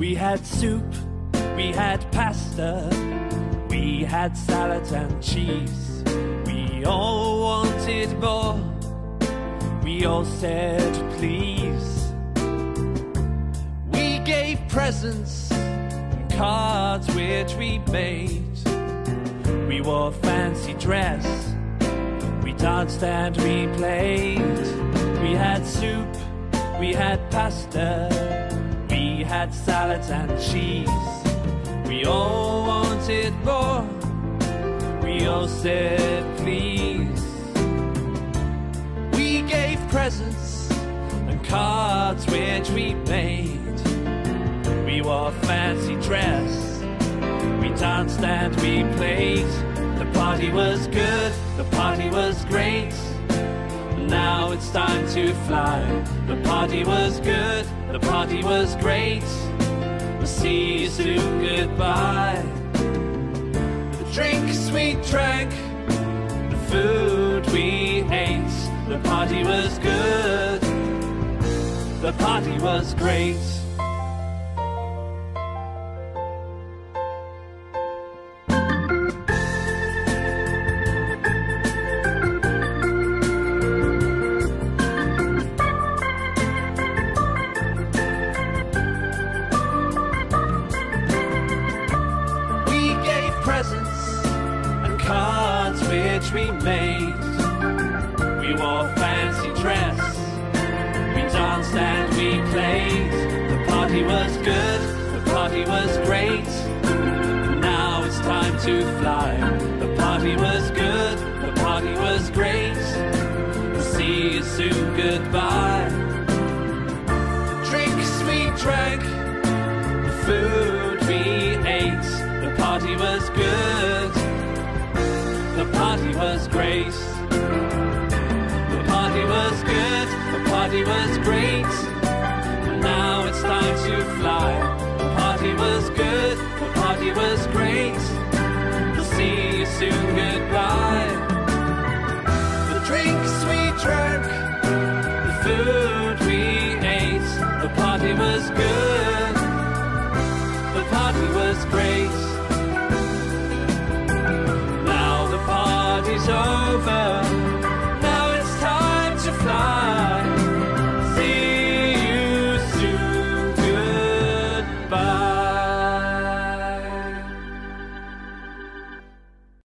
We had soup, we had pasta, we had salad and cheese. We all wanted more, we all said please. We gave presents and cards which we made. We wore fancy dress, we danced and we played. We had soup, we had pasta, we had salads and cheese. We all wanted more, we all said please. We gave presents and cards which we made. We wore fancy dress, we danced and we played. The party was good, the party was great. Now it's time to fly. The party was good, the party was great. We'll see you soon, goodbye. The drinks we drank, the food we ate. The party was good, the party was great. Cards which we made. We wore fancy dress, we danced and we played. The party was good, the party was great. Now it's time to fly. The party was good, the party was great. We'll see you soon, goodbye. Drinks we drank, the food we ate. The party was good, the party was great. The party was good, the party was great. Now it's time to fly. The party was good, the party was great. We'll see you soon, goodbye. The drinks we drank, the food we ate. The party was good, the party was great. Party's over,